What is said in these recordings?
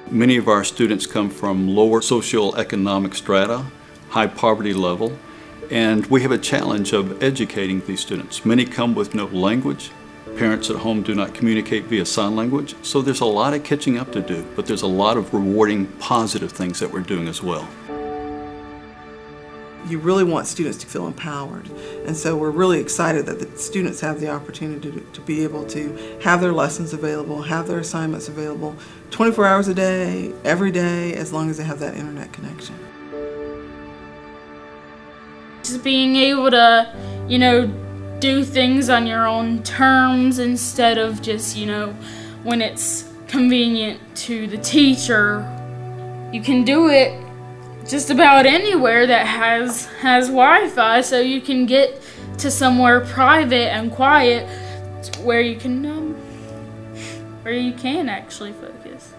Many of our students come from lower socioeconomic strata, high poverty level, and we have a challenge of educating these students. Many come with no language. Parents at home do not communicate via sign language, so there's a lot of catching up to do, but there's a lot of rewarding, positive things that we're doing as well. You really want students to feel empowered, and so we're really excited that the students have the opportunity to be able to have their lessons available, have their assignments available 24 hours a day, every day, as long as they have that internet connection. Just being able to, do things on your own terms instead of just, when it's convenient to the teacher. You can do it just about anywhere that has Wi-Fi, so you can get to somewhere private and quiet where you can actually focus.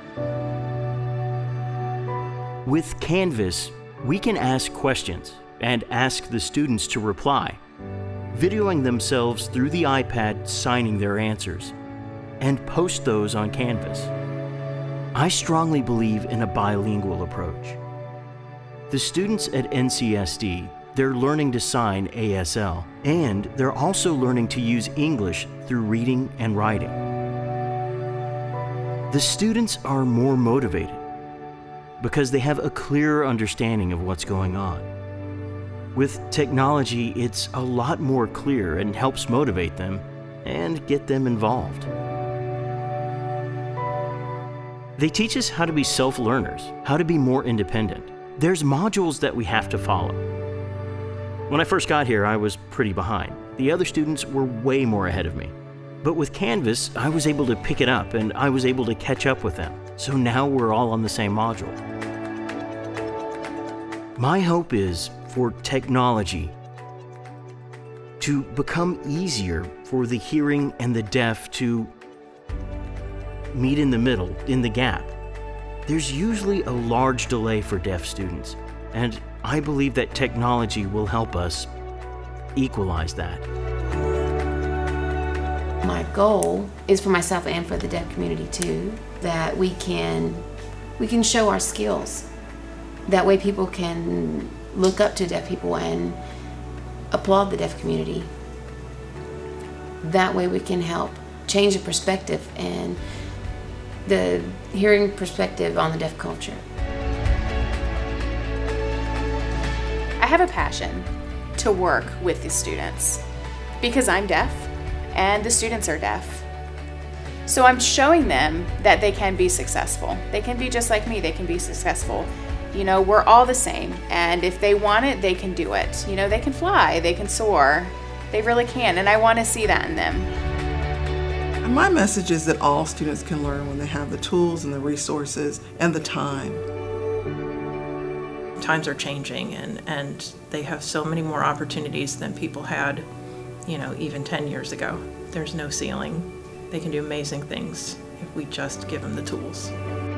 With Canvas, we can ask questions and ask the students to reply, videoing themselves through the iPad signing their answers, and post those on Canvas. I strongly believe in a bilingual approach. The students at NCSD, they're learning to sign ASL, and they're also learning to use English through reading and writing. The students are more motivated because they have a clearer understanding of what's going on. With technology, it's a lot more clear and helps motivate them and get them involved. They teach us how to be self-learners, how to be more independent. There's modules that we have to follow. When I first got here, I was pretty behind. The other students were way more ahead of me. But with Canvas, I was able to pick it up and I was able to catch up with them. So now we're all on the same module. My hope is for technology to become easier for the hearing and the deaf to meet in the middle, in the gap. There's usually a large delay for deaf students, and I believe that technology will help us equalize that. My goal is for myself and for the deaf community too, that we can show our skills. That way people can look up to deaf people and applaud the deaf community. That way we can help change the perspective and the hearing perspective on the deaf culture. I have a passion to work with the students because I'm deaf and the students are deaf. So I'm showing them that they can be successful. They can be just like me, they can be successful. We're all the same, and if they want it, they can do it. They can fly, they can soar, they really can, and I want to see that in them. And my message is that all students can learn when they have the tools and the resources and the time. Times are changing, and they have so many more opportunities than people had, even 10 years ago. There's no ceiling. They can do amazing things if we just give them the tools.